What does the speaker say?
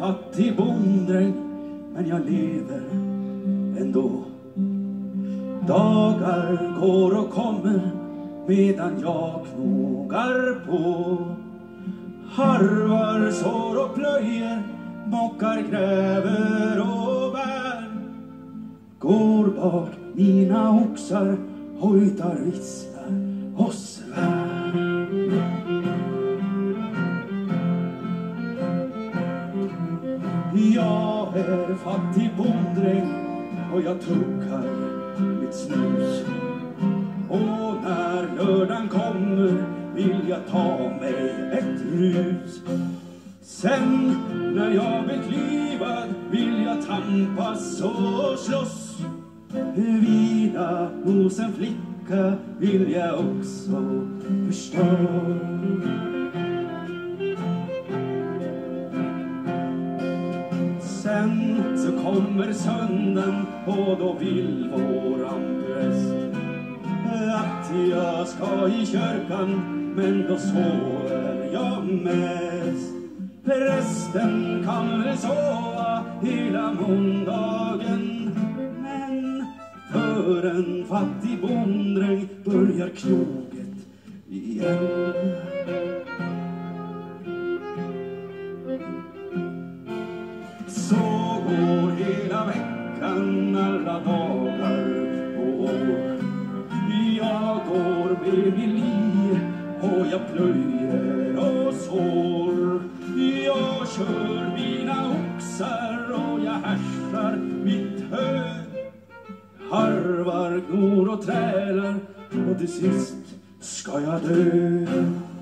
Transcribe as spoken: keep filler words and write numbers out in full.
fattig bonddräng, men jag lever ändå. Dagar går och kommer medan jag knogar på. Harvar, sår och plöjer, mockar, gräver och bär. Går bak mina oxar, hojtar, visslar och svär. Jag är fattig bonddräng och jag tuggar mitt snus. Och när lördagen kommer vill jag ta mig ett rus. Sen när jag blir klyvad vill jag tampas och slåss. Vila hos en flicka vill jag också förstå. Sen så kommer söndagen och då vill våran präst att jag ska i kyrkan, men då sover jag mest. Prästen kan väl sova hela måndagen, men för en fattig bonddräng börjar knoget igen. Så går hela veckan, alla dagar och år. Jag går med min liv och jag plöjer och sår. Jag kör mina oxar och jag härsar mitt hö. Harvar, gnor och trälar och till sist ska jag dö.